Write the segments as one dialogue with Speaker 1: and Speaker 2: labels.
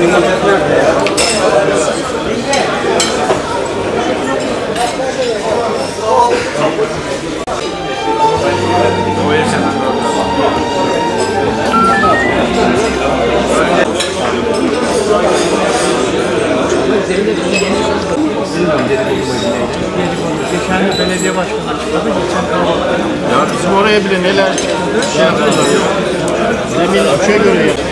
Speaker 1: Geçen belediye başkanı çıktı, geçen kahvaltı.
Speaker 2: Ya bizim oraya bile neler şey yapıyorlar. Zemin 3'e göre yapıyor.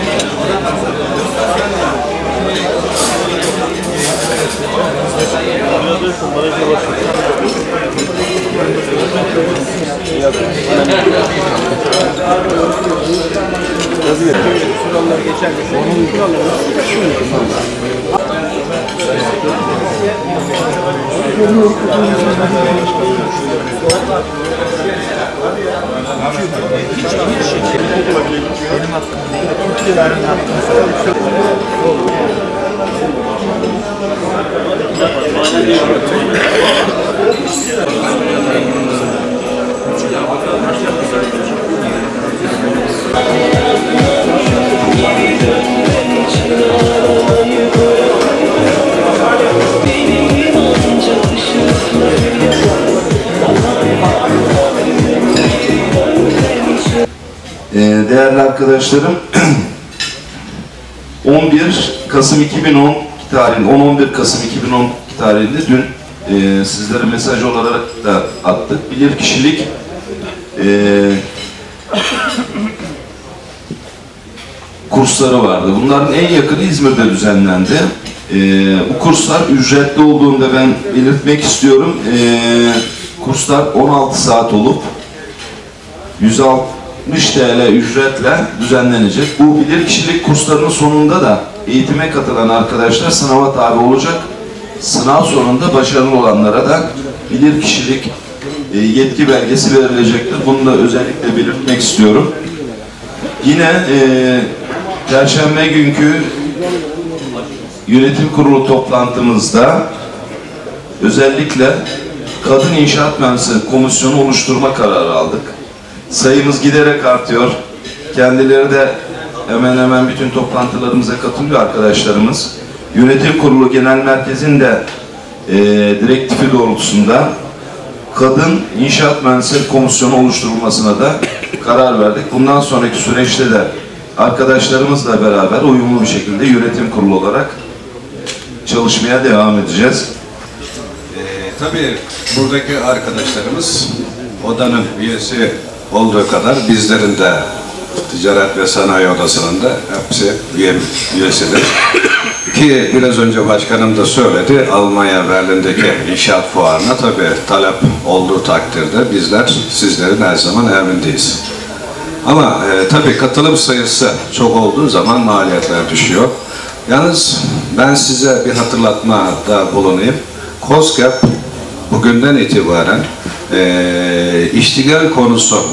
Speaker 1: Kuralları geçen gün. Onun kuralları benim hakkım değil. İktidarın
Speaker 3: Değerli arkadaşlarım, 11 Kasım 2010 tarihinde, 10-11 Kasım 2010 tarihinde dün sizlere mesaj olarak da attık. Bilirkişilik kursları vardı. Bunların en yakını İzmir'de düzenlendi. Bu kurslar ücretli olduğunda ben belirtmek istiyorum. Kurslar 16 saat olup 160 TL ücretle düzenlenecek. Bu bilirkişilik kurslarının sonunda da eğitime katılan arkadaşlar sınava tabi olacak. Sınav sonunda başarılı olanlara da bilirkişilik yetki belgesi verilecektir. Bunu da özellikle belirtmek istiyorum. Yine Perşembe günkü yönetim kurulu toplantımızda özellikle Kadın İnşaat Mühendisleri Komisyonu oluşturma kararı aldık. Sayımız giderek artıyor. Kendileri de hemen hemen bütün toplantılarımıza katılıyor arkadaşlarımız. Yönetim Kurulu Genel Merkezi'nin de direktifi doğrultusunda Kadın İnşaat Mühendisleri Komisyonu oluşturulmasına da karar verdik. Bundan sonraki süreçte de arkadaşlarımızla beraber uyumlu bir şekilde yönetim kurulu olarak çalışmaya devam edeceğiz.
Speaker 4: Tabii buradaki arkadaşlarımız odanın üyesi olduğu kadar bizlerin de Ticaret ve Sanayi Odası'nın da hepsi üyesidir. Ki biraz önce başkanım da söyledi, Almanya Berlin'deki inşaat fuarına tabii talep olduğu takdirde bizler sizlerin her zaman emrindeyiz. Ama tabii katılım sayısı çok olduğu zaman maliyetler düşüyor. Yalnız ben size bir hatırlatmada bulunayım. KOSGEB bugünden itibaren iştigal konusu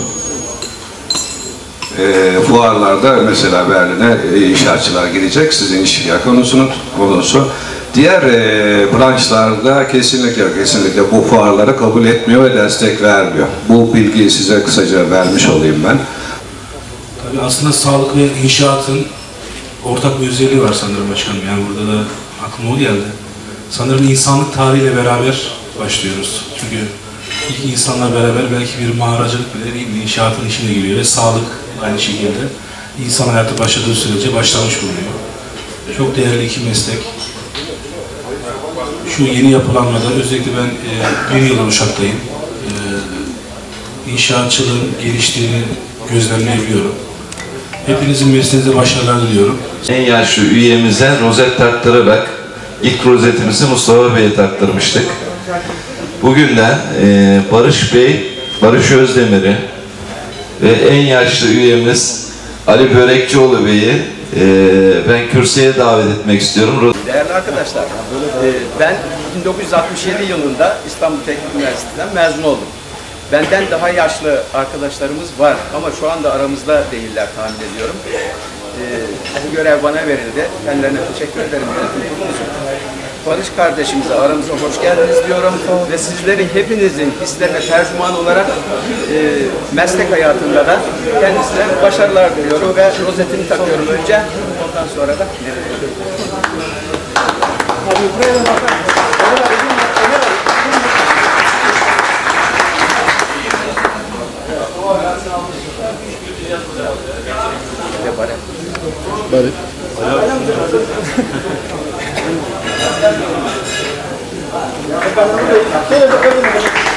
Speaker 4: fuarlarda mesela Berlin'e inşaatçılar gidecek, sizin iştigal konusu. Diğer branşlarda kesinlikle bu fuarları kabul etmiyor ve destek vermiyor. Bu bilgiyi size kısaca vermiş olayım ben.
Speaker 5: Tabii aslında sağlık ve inşaatın ortak bir özelliği var sanırım başkanım. Yani burada da aklıma o geldi. Sanırım insanlık tarihiyle beraber başlıyoruz. Çünkü ilk insanla beraber belki bir mağaracılık bile değil mi? İnşaatın içine giriyor ve sağlık aynı şekilde insan hayatı başladığı sürece başlamış bulunuyor. Çok değerli iki meslek. Şu yeni yapılanmada özellikle ben bir yıl Uşak'tayım. İnşaatçılığın geliştiğini gözlemleyebiliyorum. Hepinizin mesleğinize başarılar diliyorum.
Speaker 3: En yaşlı üyemize rozet taktırarak ilk rozetimizi Mustafa Bey'e taktırmıştık. Bugün de Barış Özdemir'i ve en yaşlı üyemiz Ali Börekçioğlu Bey'i ben kürsüye davet etmek istiyorum.
Speaker 6: Değerli arkadaşlar, ben 1967 yılında İstanbul Teknik Üniversitesi'nden mezun oldum. Benden daha yaşlı arkadaşlarımız var ama şu anda aramızda değiller tahmin ediyorum. Bu görev bana verildi. Kendilerine teşekkür ederim. Barış kardeşimize aramıza hoş geldiniz diyorum ve sizlerin hepinizin hislerine tercüman olarak meslek hayatında da kendisine başarılar diliyorum ve rozetini takıyorum önce, ondan sonra da
Speaker 2: Bari.